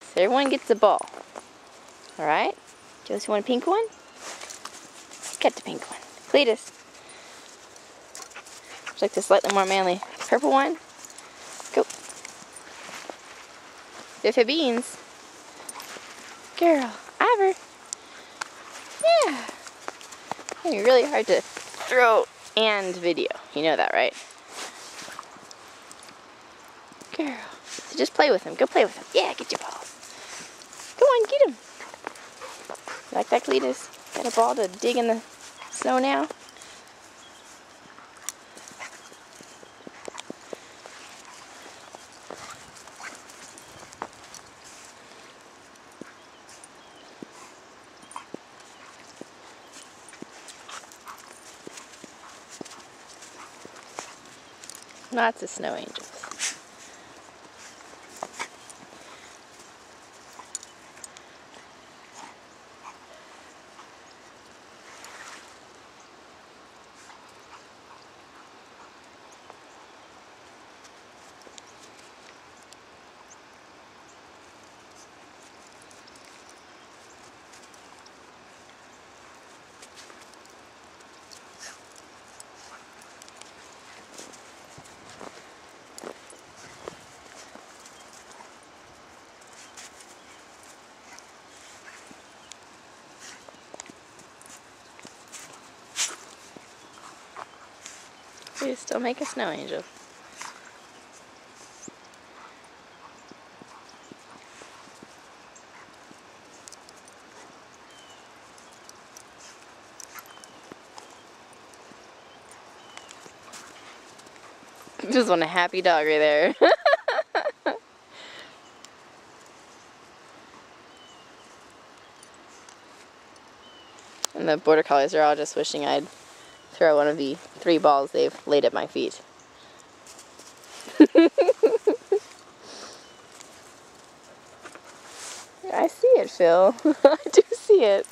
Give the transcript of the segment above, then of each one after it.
So everyone gets a ball. Alright? Josie, want a pink one? Get the pink one. Cletus. Would like the slightly more manly purple one? Go. Biffy Beans. Girl. Ivor. Yeah. It's gonna be really hard to throw and video. You know that, right? Girl. So just play with him. Go play with him. Yeah, get your ball. Go on, get him. You like that, Cletus? Got a ball to dig in the snow now? Lots of snow angels. We still make a snow angel. Just want a happy dog right there. And the border collies are all just wishing I'd throw one of the 3 balls they've laid at my feet. I see it, Phil. I do see it.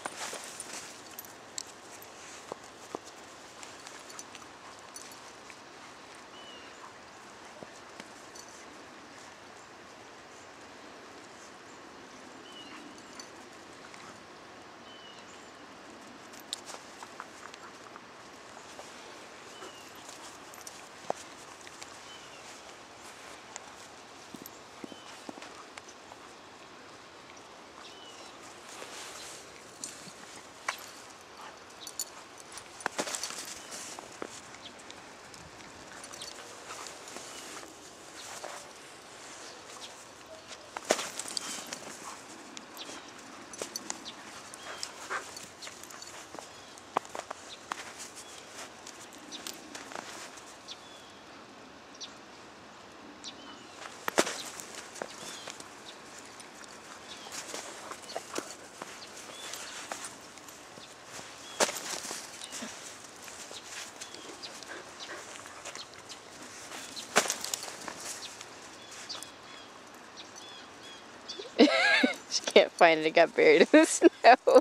She can't find it. It got buried in the snow.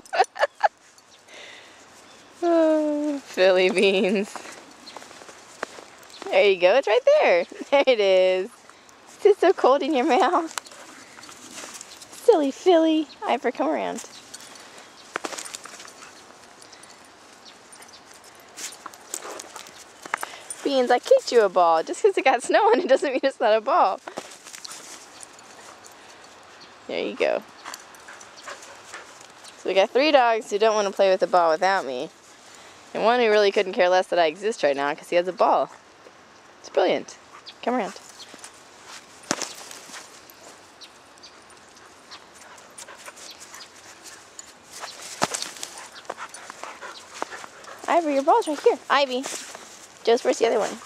Oh, Philly beans. There you go. It's right there. There it is. It's so cold in your mouth. Silly Philly. Ivor, come around. Beans, I kicked you a ball. Just because it got snow on it doesn't mean it's not a ball. There you go. So we got 3 dogs who don't want to play with the ball without me. And one who really couldn't care less that I exist right now because he has a ball. It's brilliant. Come around. Ivor, your ball's right here. Ivy. Joe's, where's the other one?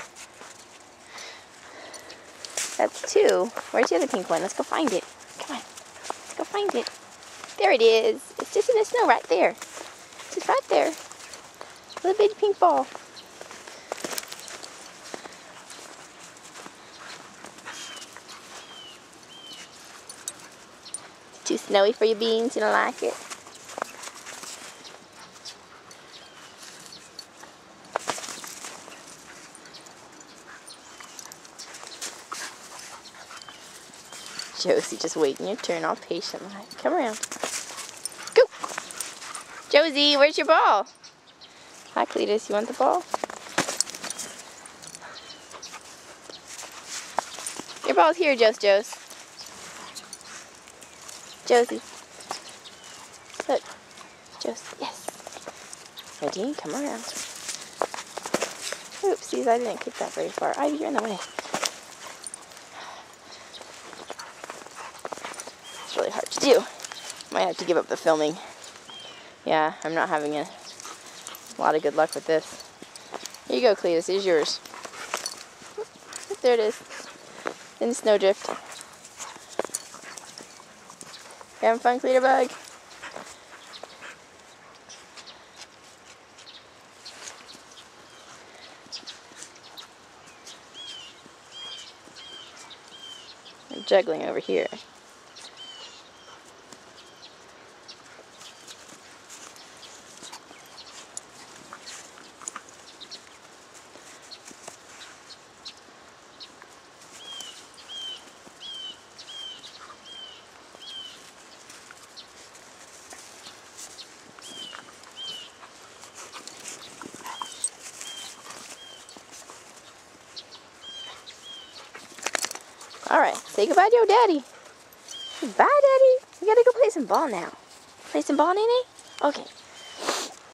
That's 2. Where's the other pink one? Let's go find it. Come on. Let's go find it. There it is. It's just in the snow right there. It's just right there. Little bitty pink ball. It's too snowy for your beans. You don't like it? Josie just waiting your turn all patient. Come around. Go! Josie, where's your ball? Hi, Cletus. You want the ball? Your ball's here, Josie. Josie. Look. Josie. Yes. Ready? Come around. Oopsies, I didn't kick that very far. Ivy, you're in the way. It's really hard to do. Might have to give up the filming. Yeah, I'm not having a lot of good luck with this. Here you go, Cletus. It's yours. There it is. In Snowdrift. You having fun, Cleterbug? I'm juggling over here. Alright, say goodbye to your daddy. Bye, Daddy. We gotta go play some ball now. Play some ball, Nene? Okay.